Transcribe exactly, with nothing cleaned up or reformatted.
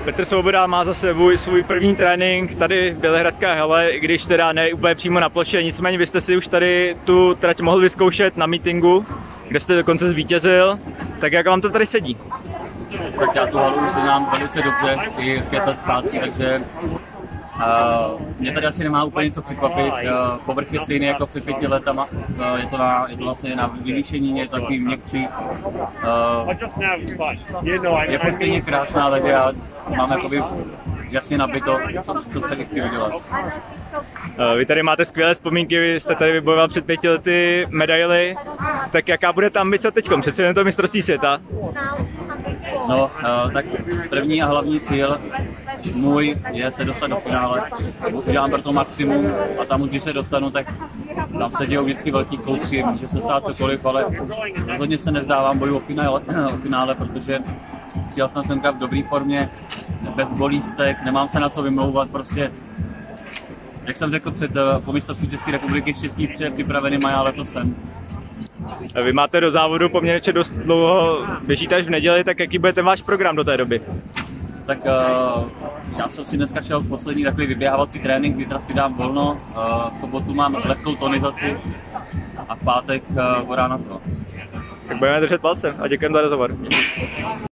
Petr Svoboda má za sebou svůj první trénink tady v Bělehradské hale, i když teda ne úplně přímo na ploše, nicméně vy jste si už tady tu trať mohl vyzkoušet na meetingu, kde jste dokonce zvítězil, tak jak vám to tady sedí? Tak já tu halu už znám velice dobře, i pět let zpátky, takže uh, mě tady asi nemá úplně něco překvapit. Uh, povrch je stejný jako před pěti letama, uh, je, to na, je to vlastně na vylíšení, je to takový měkčí. Uh, je to stejně krásná, tak já mám jakoby jasně nabito, co, co tady chci udělat. Vy tady máte skvělé vzpomínky, vy jste tady vybojoval před pěti lety medaily, tak jaká bude ta ambice teďkom? Přece jen to mistrovství světa? No, uh, tak první a hlavní cíl můj je se dostat do finále. Udělám pro to maximum a tam už, když se dostanu, tak tam se dějou vždycky velký kousky, může se stát cokoliv, ale rozhodně se nezdávám boju o finále, o finále, protože přijel jsem semka v dobré formě, bez bolístek, nemám se na co vymlouvat, prostě jak jsem řekl před po mistrovství České republiky, štěstí připravený mají, ale to jsem. Vy máte do závodu poměrně dost dlouho, běžíte až v neděli, tak jaký bude ten váš program do té doby? Tak uh, já jsem si dneska šel poslední takový vyběhávací trénink, zítra si dám volno, uh, v sobotu mám lehkou tonizaci a v pátek uh, vorá na to. Tak budeme držet palce a děkujeme za rozhovor.